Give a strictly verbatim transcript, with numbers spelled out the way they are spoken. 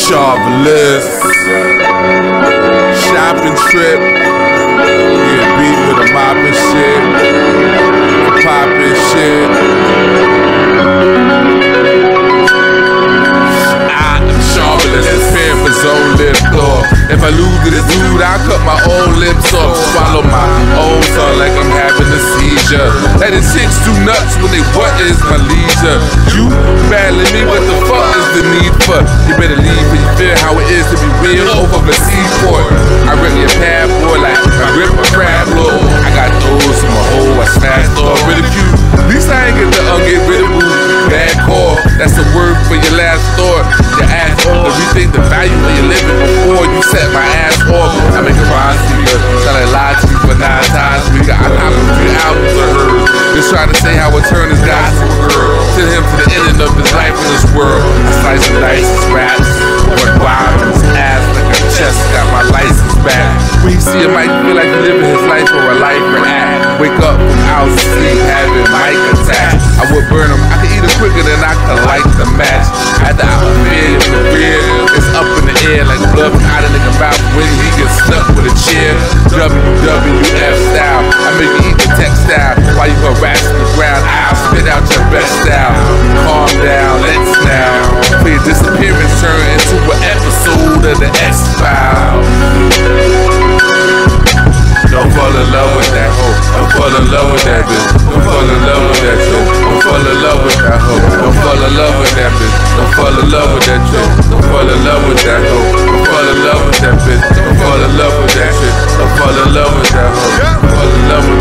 Sharpless shopping trip, get beat with a mop and shit, poppin' shit. I'm Sharpless, preparing for zone lift off. If I lose to this dude, I'll cut my own lips off, swallow my own tongue like I'm having a seizure. Letting chicks do nuts when they what is my leisure. You battling me, what the fuck is the need for? You better leave when you feel how it is to be real over the seaport. I rip your pad boy like I rip a crab blow. I got those in my hole, I smashed off ridicule. At least I ain't get the unget rid of boo. Bad call, that's the word for your last thought. Your ass off to rethink the value of your living before you set my ass off. I make a rhyme to you, tell I lie to you for nine times. We got I cop a few albums of hers. Just trying to say how I turn this guy to a girl. Send him to the ending of his life in this world. I slice and dice his raps, but wild in his ass like a chest. Got my license back. When you see him, might feel like he's living his life or a life or act. Wake up from out sleep, having mic attack. I would burn him. I could eat him quicker than I could light the match. After I feel the beard, it's up in the air like blood out of nigga mouth when he gets stuck with a chair. W W F style. I make you eat the textile while you harassing the ground. I'll spit out your best style. Calm down, let's now. For your disappearance turn into an episode of the X-Files. Don't fall in love with that hoe. Don't fall in love with that bitch. Don't fall in love with that chick. Don't fall in love with that hoe. Don't fall in love with that bitch. Don't fall in love with that chick. Don't fall in love with that hoe. Don't fall in love with that bitch. Don't fall in love with that chick. Don't fall in love with that hoe. Don't fall in love with